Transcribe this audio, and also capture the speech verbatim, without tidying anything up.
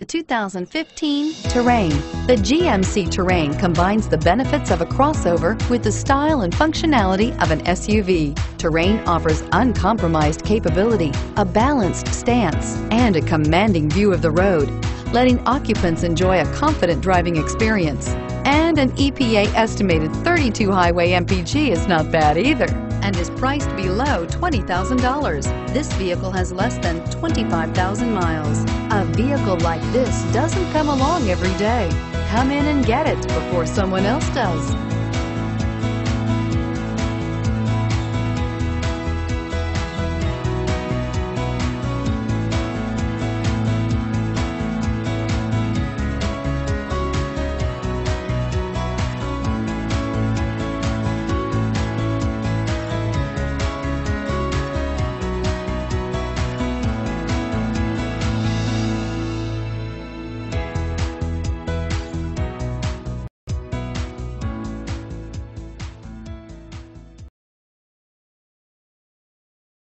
The two thousand fifteen Terrain. The G M C Terrain combines the benefits of a crossover with the style and functionality of an S U V. Terrain offers uncompromised capability, a balanced stance, and a commanding view of the road, letting occupants enjoy a confident driving experience. And an E P A estimated thirty-two highway M P G is not bad either, and is priced below twenty thousand dollars. This vehicle has less than twenty-five thousand miles. A vehicle like this doesn't come along every day. Come in and get it before someone else does.